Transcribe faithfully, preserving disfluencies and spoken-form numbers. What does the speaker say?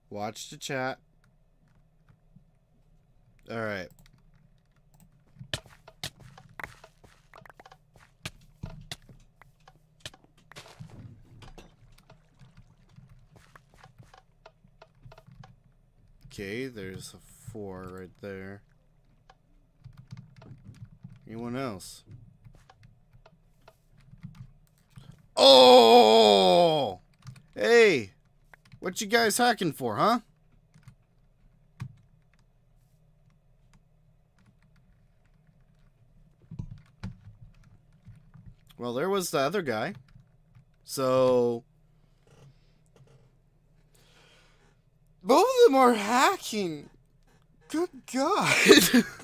Watch the chat. Alright. Okay, there's a four right there. Anyone else? Oh! Hey! What you guys hacking for, huh? Well, there was the other guy. So... both of them are hacking. Good God.